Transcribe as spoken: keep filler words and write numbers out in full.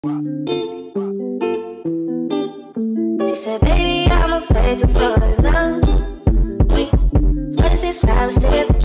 She said, baby, I'm afraid to fall in love. So what if this fire is still